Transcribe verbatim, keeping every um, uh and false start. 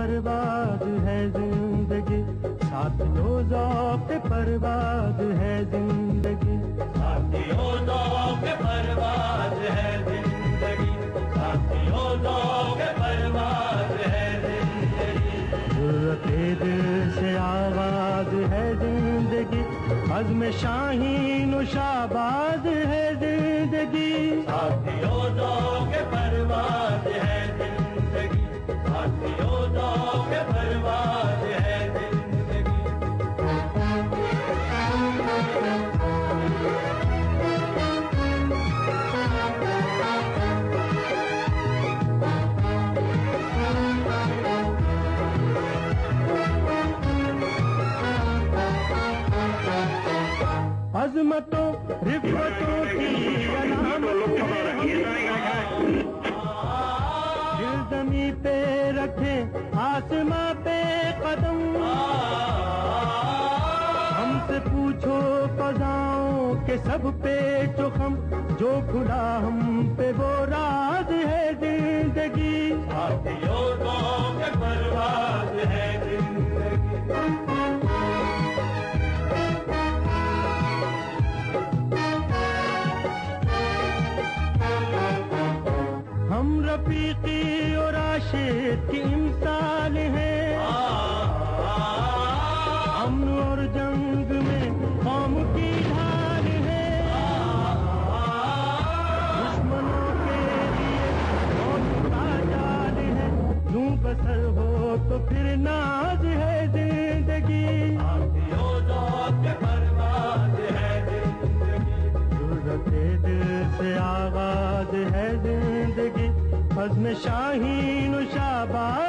परवाज़ है जिंदगी, साथियों ज़ौक़ ए परवाज़ है जिंदगी, साथियों ज़ौक़ ए परवाज़ है जिंदगी, साथियों ज़ौक़ ए परवाज़ है जिंदगी। जुर्रते दिल से आवाज़ है जिंदगी, अज़्म शाहीन व शाबाज़ है जिंदगी। साथियों ज़ौक़ ए परवाज़ है जिंदगी, साथियों ज़ौक़ ए परवाज़ है जिंदगी। अज़मतों रिफ़तों की अलामत दिल ज़मीं पे रखे, आसमां पे कदम, हमसे पूछो फ़ज़ाओं के सब पे जो हम, जो खुला हम पे वो राज है जिंदगी। साथियों ज़ौक़ ए परवाज़ है जिंदगी। हम रफ़ीक़ी और आशिक़ की इम्साल हैं, अमन और जंग में कौम की ढाल है, दुश्मनों के लिए मौत का जाल है, यूं बसर हो तो फिर नाज है जिंदगी। साथियों ज़ौक़ ए परवाज़ है जिंदगी, जुर्रते दिल से आवाज़ है जिंदगी, अज़्म शाहीन व शाबाज़